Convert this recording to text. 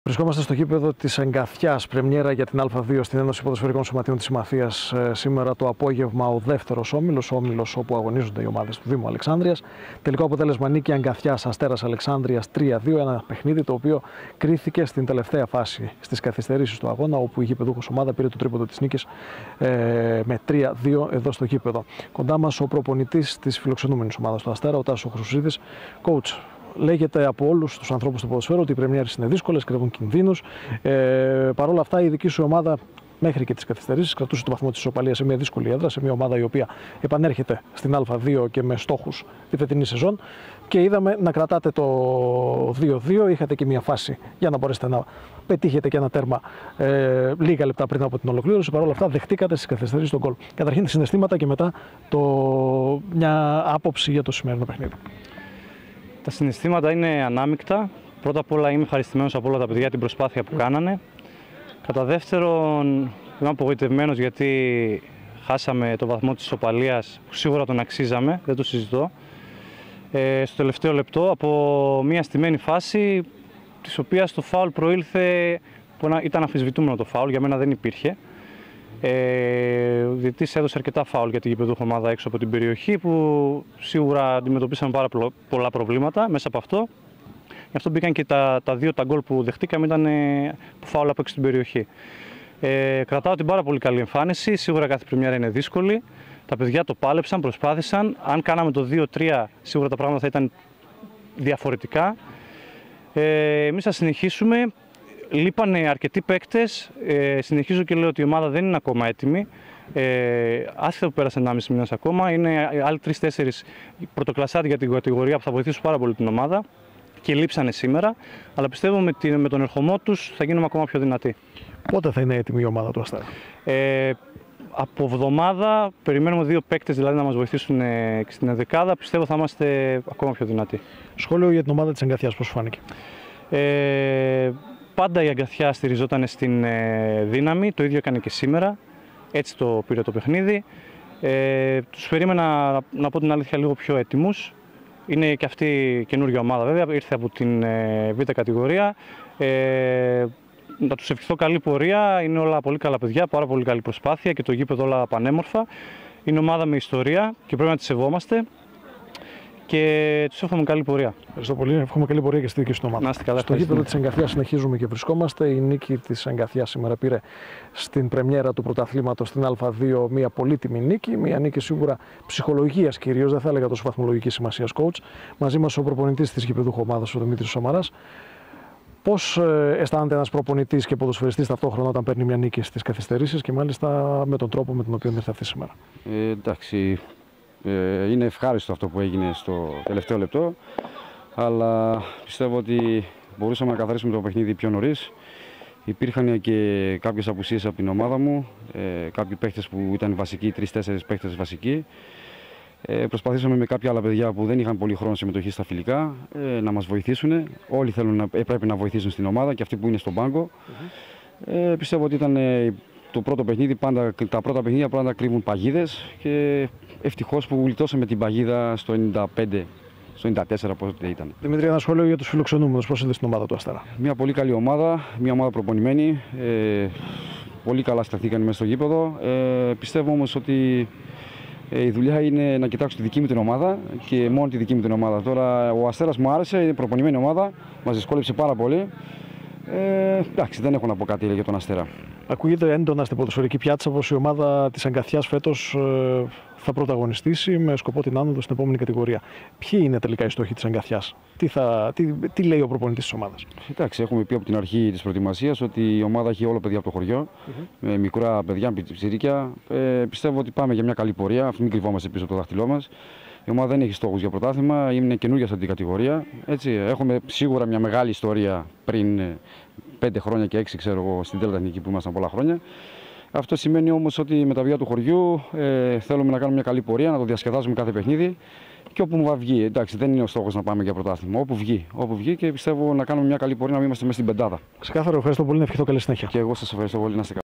Βρισκόμαστε στο γήπεδο της Εγκαθιάς, πρεμιέρα για την Α2 στην Ένωση Ποδοσφαιρικών Σωματείων της Συμμαθίας. Σήμερα το απόγευμα ο δεύτερος όμιλος, ο όμιλος όπου αγωνίζονται οι ομάδες του Δήμου Αλεξάνδρειας. Τελικό αποτέλεσμα νίκη Εγκαθιάς Αστέρας Αλεξάνδρειας 3-2. Ένα παιχνίδι το οποίο κρίθηκε στην τελευταία φάση στις καθυστερήσεις του αγώνα, όπου η γηπεδούχος ομάδα πήρε το τρίποντο της νίκης με 3-2 εδώ στο γήπεδο. Κοντά μας ο προπονητής της φιλοξενούμενης ομάδας του Αστέρα, ο Τάσος Χρυσίδης. Coach, λέγεται από όλους τους ανθρώπους του ποδοσφαίρου ότι οι πρεμιέρες είναι δύσκολες, κρύβουν κινδύνους. Παρ' όλα αυτά, η δική σου ομάδα μέχρι και τις καθυστερήσεις κρατούσε το βαθμό της ισοπαλίας σε μια δύσκολη έδρα, σε μια ομάδα η οποία επανέρχεται στην Α2 και με στόχους τη φετινή σεζόν. Και είδαμε να κρατάτε το 2-2. Είχατε και μια φάση για να μπορέσετε να πετύχετε και ένα τέρμα λίγα λεπτά πριν από την ολοκλήρωση. Παρ' όλα αυτά, δεχτήκατε στις καθυστερήσεις τον γκολ. Καταρχήν, συναισθήματα και μετά μια άποψη για το σημερινό παιχνίδι. Τα συναισθήματα είναι ανάμεικτα. Πρώτα απ' όλα είμαι ευχαριστημένος από όλα τα παιδιά για την προσπάθεια που κάνανε. Κατά δεύτερον, είμαι απογοητευμένος γιατί χάσαμε το βαθμό της ισοπαλίας που σίγουρα τον αξίζαμε, δεν το συζητώ. Στο τελευταίο λεπτό από μια στημένη φάση, της οποίας το φάουλ προήλθε, ήταν αμφισβητούμενο το φάουλ, για μένα δεν υπήρχε. Ο διαιτητής έδωσε αρκετά φάουλ για την γηπεδούχο ομάδα έξω από την περιοχή, που σίγουρα αντιμετωπίσαμε πάρα πολλά προβλήματα μέσα από αυτό. Γι' αυτό μπήκαν και τα δύο γκολ που δεχτήκαμε, ήταν φάουλ από έξω την περιοχή. Κρατάω την πάρα πολύ καλή εμφάνιση. Σίγουρα κάθε πρεμιέρα είναι δύσκολη. Τα παιδιά το πάλεψαν, προσπάθησαν. Αν κάναμε το 2-3, σίγουρα τα πράγματα θα ήταν διαφορετικά. Εμείς θα συνεχίσουμε. Λείπανε αρκετοί παίκτες. Συνεχίζω και λέω ότι η ομάδα δεν είναι ακόμα έτοιμη. Άσχετα που πέρασε 1,5 μήνας ακόμα, είναι άλλοι 3-4 πρωτοκλασσάτοι για την κατηγορία που θα βοηθήσουν πάρα πολύ την ομάδα και λείψανε σήμερα. Αλλά πιστεύω με τον ερχομό τους θα γίνουμε ακόμα πιο δυνατοί. Πότε θα είναι έτοιμη η ομάδα του Αστέρα? Από εβδομάδα περιμένουμε 2 παίκτες δηλαδή να μας βοηθήσουν στην ενδεκάδα. Πιστεύω θα είμαστε ακόμα πιο δυνατοί. Σχόλιο για την ομάδα της Εγκαθιάς, πώς σου φάνηκε? Πάντα η Εγκαθιά στηριζόταν στην δύναμη, το ίδιο έκανε και σήμερα. Έτσι το πήρε το παιχνίδι. Τους περίμενα, να πω την αλήθεια, λίγο πιο έτοιμους. Είναι και αυτή καινούργια ομάδα βέβαια, ήρθε από την Β' κατηγορία. Να τους ευχηθώ καλή πορεία, είναι όλα πολύ καλά παιδιά, πάρα πολύ καλή προσπάθεια και το γήπεδο όλα πανέμορφα. Είναι ομάδα με ιστορία και πρέπει να τη σεβόμαστε και τους εύχομαι καλή πορεία. Ευχαριστώ πολύ. Εύχομαι καλή πορεία και στη δική σου ομάδα. Να είστε καλά. Στο γήπεδο της Εγκαθιάς συνεχίζουμε και βρισκόμαστε. Η νίκη της Εγκαθιάς σήμερα πήρε στην πρεμιέρα του πρωταθλήματος στην Α2 μια πολύτιμη νίκη. Μια νίκη σίγουρα ψυχολογίας κυρίως, δεν θα έλεγα τόσο βαθμολογικής σημασίας, coach. Μαζί μας ο προπονητής της γηπεδούχου ομάδας, ο Δημήτρης Σαμαράς. Πώς αισθάνεται ένας προπονητής και ποδοσφαιριστής ταυτόχρονα όταν παίρνει μια νίκη στις καθυστερήσεις και μάλιστα με τον τρόπο με τον οποίο ήρθε αυτή σήμερα? Εντάξει, είναι ευχάριστο αυτό που έγινε στο τελευταίο λεπτό, αλλά πιστεύω ότι μπορούσαμε να καθαρίσουμε το παιχνίδι πιο νωρίς. Υπήρχαν και κάποιες απουσίες από την ομάδα μου, κάποιοι παίχτες που ήταν βασικοί, 3-4 παίχτες βασικοί. Προσπαθήσαμε με κάποια άλλα παιδιά που δεν είχαν πολύ χρόνο συμμετοχή στα φιλικά να μας βοηθήσουν. Όλοι πρέπει να βοηθήσουν στην ομάδα και αυτοί που είναι στον πάγκο. Πιστεύω ότι ήταν το πρώτο παιχνίδι, τα πρώτα παιχνίδια πάντα κρύβουν παγίδες και ευτυχώς που γλιτώσαμε την παγίδα στο 95, στο 94 πότε ήταν. Δημήτρη, ένα σχόλιο για τους φιλοξενούμενους, πώς είδες την ομάδα του Αστέρα? Μια πολύ καλή ομάδα, μια ομάδα προπονημένη, πολύ καλά σταθήκαν μέσα στο γήπεδο. Πιστεύω όμως ότι η δουλειά είναι να κοιτάξω τη δική μου την ομάδα και μόνο τη δική μου την ομάδα. Τώρα ο Αστέρας μου άρεσε, είναι προπονημένη ομάδα, μας δυσκόλεψε πάρα πολύ. Εντάξει, δεν έχω να πω κάτι για τον Αστέρα. Ακούγεται έντονα στην ποδοσφαιρική πιάτσα πως η ομάδα της Εγκαθιάς φέτος θα πρωταγωνιστήσει με σκοπό την άνοδο στην επόμενη κατηγορία. Ποιοι είναι τελικά οι στόχοι της Εγκαθιάς? Τι λέει ο προπονητής της ομάδας? Εντάξει, έχουμε πει από την αρχή της προετοιμασίας ότι η ομάδα έχει όλο παιδιά από το χωριό, με μικρά παιδιά, πιτσιρίκια. Πιστεύω ότι πάμε για μια καλή πορεία, μην κρυβόμαστε πίσω από το δάχτυλό μας. Η ομάδα δεν έχει στόχους για πρωτάθλημα, είναι καινούργια σε αυτή την κατηγορία. Έτσι, έχουμε σίγουρα μια μεγάλη ιστορία πριν 5 χρόνια και 6, ξέρω εγώ, στην Δέλτα Εθνική που ήμασταν πολλά χρόνια. Αυτό σημαίνει όμως ότι με τα παιδιά του χωριού θέλουμε να κάνουμε μια καλή πορεία, να το διασκεδάζουμε κάθε παιχνίδι και όπου μου βγει. Εντάξει, δεν είναι ο στόχος να πάμε για πρωτάθλημα. Όπου βγει και πιστεύω να κάνουμε μια καλή πορεία, να είμαστε μέσα στην πεντάδα. Ξεκάθαρο, ευχαριστώ πολύ, να ευχηθώ καλή συνέχεια. Και εγώ σας ευχαριστώ πολύ, να είστε καλά.